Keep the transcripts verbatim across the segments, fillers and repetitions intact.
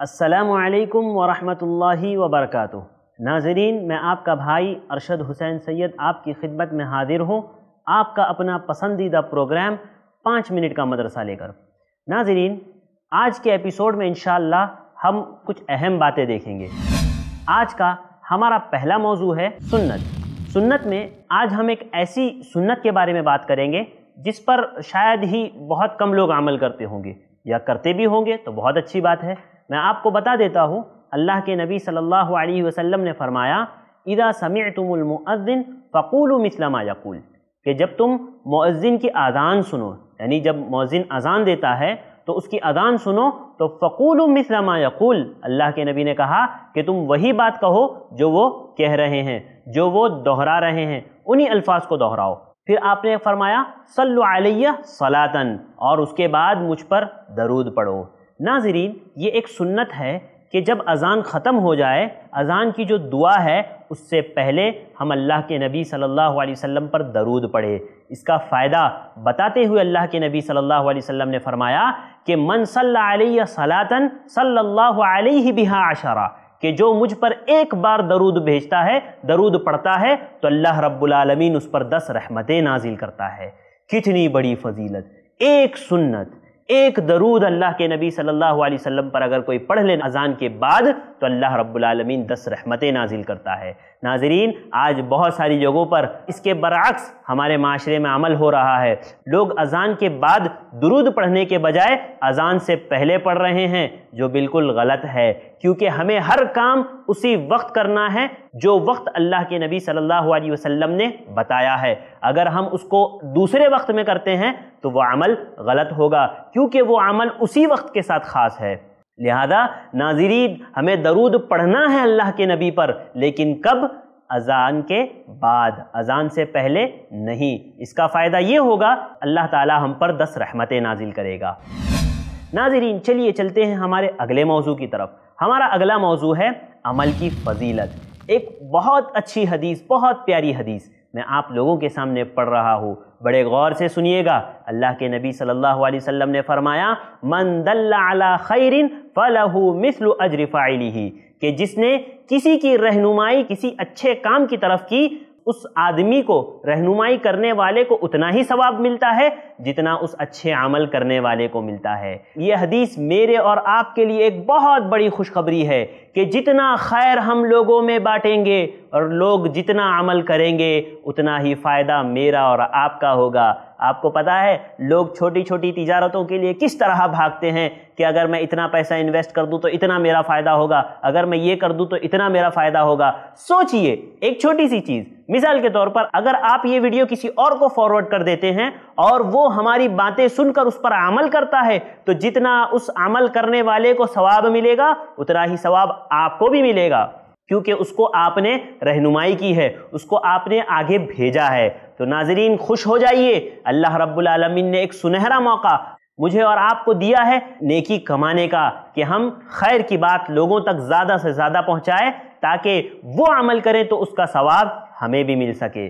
السلام علیکم ورحمۃ اللہ وبرکاتہ۔ ناظرین، میں آپ کا بھائی ارشد حسین سید آپ کی خدمت میں حاضر ہوں، آپ کا اپنا پسندیدہ پروگرام پانچ منٹ کا مدرسہ لے کر۔ ناظرین، آج کے ایپیسوڈ میں انشاءاللہ ہم کچھ اہم باتیں دیکھیں گے۔ آج کا ہمارا پہلا موضوع ہے سنت۔ سنت میں آج ہم ایک ایسی سنت کے بارے میں بات کریں گے جس پر شاید ہی بہت کم لوگ عمل کرتے ہوں گے، یا کرتے بھی ہوں گے تو بہت اچھی بات ہے۔ میں آپ کو بتا دیتا ہوں، اللہ کے نبی صلی اللہ علیہ وسلم نے فرمایا اذا سمعتم المؤذن فقولوا مثل ما یقول، کہ جب تم مؤذن کی اذان سنو، یعنی جب مؤذن اذان دیتا ہے تو اس کی اذان سنو تو فقولوا مثل ما یقول، اللہ کے نبی نے کہا کہ تم وہی بات کہو جو وہ کہہ رہے ہیں، جو وہ دہرا رہے ہیں، انہی الفاظ کو دہراؤ۔ پھر آپ نے فرمایا صلو علیہ صلاۃً، اور اس کے بعد مجھ پر درود پڑھو۔ ناظرین، یہ ایک سنت ہے کہ جب اذان ختم ہو جائے، اذان کی جو دعا ہے اس سے پہلے ہم اللہ کے نبی صلی اللہ علیہ وسلم پر درود پڑھے۔ اس کا فائدہ بتاتے ہوئے اللہ کے نبی صلی اللہ علیہ وسلم نے فرمایا کہ من صلی علیہ صلاۃً صلی اللہ علیہ بہا عشرہ، کہ جو مجھ پر ایک بار درود بھیجتا ہے، درود پڑھتا ہے، تو اللہ رب العالمین اس پر دس رحمتیں نازل کرتا ہے۔ کتنی بڑی فضیلت! ایک سنت، ایک درود اللہ کے نبی صلی اللہ علیہ وسلم پر اگر کوئی پڑھ لے اذان کے بعد تو اللہ رب العالمین دس رحمتیں نازل کرتا ہے۔ ناظرین، آج بہت ساری جگہوں پر اس کے برعکس ہمارے معاشرے میں عمل ہو رہا ہے۔ لوگ اذان کے بعد درود پڑھنے کے بجائے اذان سے پہلے پڑھ رہے ہیں، جو بالکل غلط ہے، کیونکہ ہمیں ہر کام اسی وقت کرنا ہے جو وقت اللہ کے نبی صلی اللہ علیہ وسلم نے بتایا ہے۔ اگر ہم اس کو دوسرے وقت میں کرتے ہیں تو وہ عمل غلط ہوگا، کیونکہ وہ عمل اسی وقت کے ساتھ خاص ہے۔ لہذا ناظرین، ہمیں درود پڑھنا ہے اللہ کے نبی پر، لیکن کب؟ اذان کے بعد، اذان سے پہلے نہیں۔ اس کا فائدہ یہ ہوگا اللہ تعالی ہم پر دس رحمتیں نازل کرے گا۔ ناظرین، چلیے چلتے ہیں ہمارے اگلے موضوع کی طرف۔ ہمارا اگلا موضوع ہے عمل کی فضیلت۔ ایک بہت اچھی حدیث، بہت پیاری حدیث میں آپ لوگوں کے سامنے پڑھ رہا ہوں، بڑے غور سے سنیے گا۔ اللہ کے نبی صلی اللہ علیہ وسلم نے فرمایا من دل علی خیر فلہ مثل اجر فاعلہ، کہ جس نے کسی کی رہنمائی کسی اچھے کام کی طرف کی، اس آدمی کو، رہنمائی کرنے والے کو اتنا ہی ثواب ملتا ہے جتنا اس اچھے عمل کرنے والے کو ملتا ہے۔ یہ حدیث میرے اور آپ کے لیے ایک بہت بڑی خوشخبری ہے کہ جتنا خیر ہم لوگوں میں بانٹیں گے اور لوگ جتنا عمل کریں گے، اتنا ہی فائدہ میرا اور آپ کا ہوگا۔ آپ کو پتہ ہے لوگ چھوٹی چھوٹی تجارتوں کے لیے کس طرح بھاگتے ہیں کہ اگر میں اتنا پیسہ انویسٹ کر دوں تو اتنا میرا فائدہ ہوگا، اگر میں یہ کر دوں تو اتنا میرا فائدہ ہوگا۔ سوچئے، ایک چھوٹی سی چیز، مثال کے طور پر اگر آپ یہ ویڈیو کسی اور کو فارورڈ کر دیتے ہیں اور وہ ہماری باتیں سن کر اس پر عمل کرتا ہے، تو جتنا اس عمل کرنے والے کو ثواب ملے گا اتنا ہی ثواب آپ کو بھی ملے گا، کیونکہ اس کو آپ نے رہنمائی کی ہے، اس کو آپ نے آگے بھیجا ہے۔ تو ناظرین، خوش ہو جائیے، اللہ رب العالمین نے ایک سنہرا موقع مجھے اور آپ کو دیا ہے نیکی کمانے کا، کہ ہم خیر کی بات لوگوں تک زیادہ سے زیادہ پہنچائیں تاکہ وہ عمل کریں تو اس کا ثواب ہمیں بھی مل سکے۔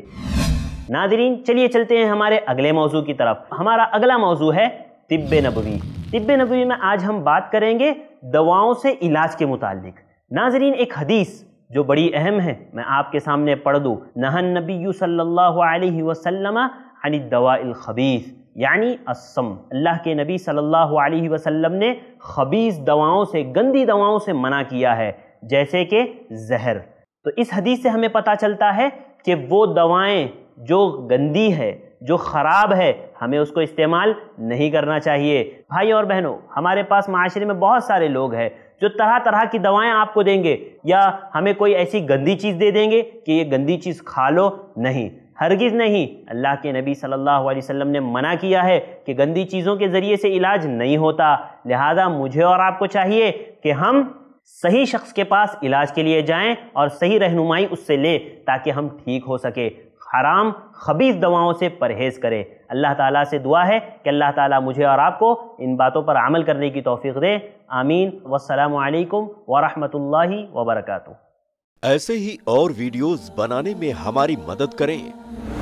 ناظرین، چلیے چلتے ہیں ہمارے اگلے موضوع کی طرف۔ ہمارا اگلا موضوع ہے طب نبوی۔ طب نبوی میں آج ہم بات کریں گے دواؤں سے علاج کے متعلق۔ ناظرین، ایک حدیث جو بڑی اہم ہے میں آپ کے سامنے پڑھ دوں۔ نہى النبی صلی اللہ علیہ وسلم عن الدواء الخبیث، یعنی السم۔ اللہ کے نبی صلی اللہ علیہ وسلم نے خبیث دواؤں سے، گندی دواؤں سے منع کیا ہے، جیسے کہ زہر۔ تو اس حدیث سے ہمیں پتہ چلتا ہے کہ وہ دوائیں جو گندی ہے، جو خراب ہے، ہمیں اس کو استعمال نہیں کرنا چاہیے۔ بھائی اور بہنوں، ہمارے پاس معاشرے میں بہت سارے لوگ ہیں جو طرح طرح کی دوائیں آپ کو دیں گے، یا ہمیں کوئی ایسی گندی چیز دے دیں گے کہ یہ گندی چیز کھا لو۔ نہیں، ہرگز نہیں۔ اللہ کے نبی صلی اللہ علیہ وسلم نے منع کیا ہے کہ گندی چیزوں کے ذریعے سے علاج نہیں ہوتا۔ لہذا مجھے اور آپ کو چاہیے کہ ہم صحیح شخص کے پاس علاج کے لیے جائیں اور صحیح رہنمائی اس سے لیں تاکہ ہم ٹھیک ہو سکے۔ حرام خبیث دواؤں سے پرہیز کرے۔ اللہ تعالیٰ سے دعا ہے کہ اللہ تعالیٰ مجھے اور آپ کو ان باتوں پر عمل کرنے کی توفیق دے۔ آمین۔ والسلام علیکم ورحمۃ اللہ وبرکاتہ۔ ایسے ہی اور ویڈیوز بنانے میں ہماری مدد کریں۔